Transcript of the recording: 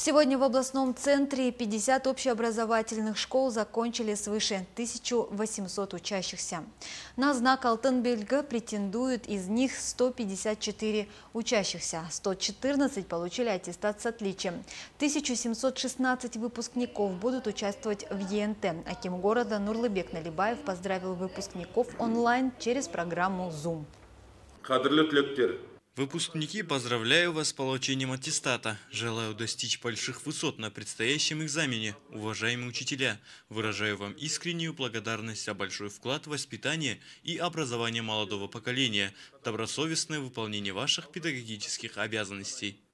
Сегодня в областном центре 50 общеобразовательных школ закончили свыше 1800 учащихся. На знак «Алтын белгі» претендуют из них 154 учащихся. 114 получили аттестат с отличием. 1716 выпускников будут участвовать в ЕНТ. Аким города Нурлыбек Налибаев поздравил выпускников онлайн через программу Zoom. Выпускники, поздравляю вас с получением аттестата. Желаю достичь больших высот на предстоящем экзамене. Уважаемые учителя, выражаю вам искреннюю благодарность за большой вклад в воспитание и образование молодого поколения, добросовестное выполнение ваших педагогических обязанностей.